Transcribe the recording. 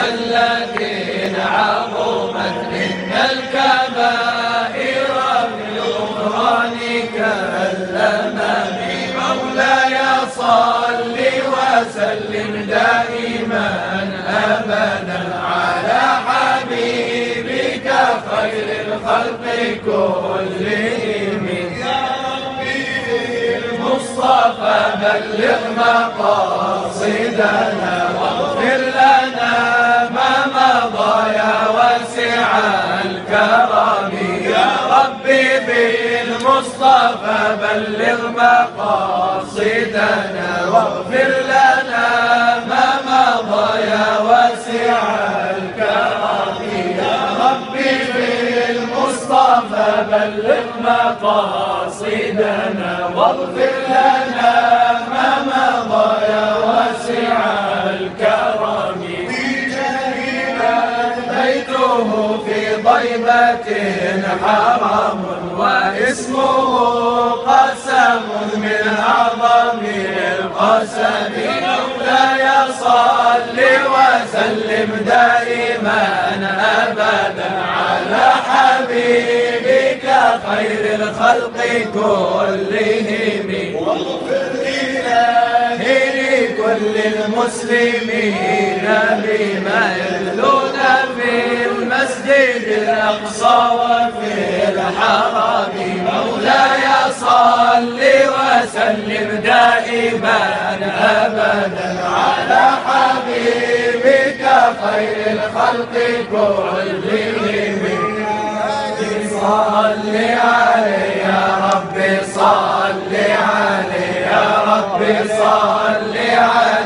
الذين عظمت إن الكبائر بالغفران كالأمام. مولاي صل وسلم دائما أبدا على حبيبك خير الخلق كلهم. يا ربي المصطفى بلغ مقاصدنا واغفر لنا ما مضى يا واسع الكرم. يا ربي بالمصطفى بلغ مقاصدنا واغفر لنا ما مضى يا واسع الكرم. يا ربي بالمصطفى بلغ مقاصدنا واغفر لنا ما مضى يا واسع الكرم. في جريمة بيته في ضيبة حرام واسمه قسم من أعظم القسم. مولاي صل وسلم دائما أبدا على حبيبك خير الخلق كلهم. واغفر إلهي لكل المسلمين بما يتلون في المسجد الأقصى وفي الحرم. مولاي صل وسلم دائما أبدا على حبيبك خير الخلق كلهم. صل عليه يا ربي صل عليه يا ربي صل عليه.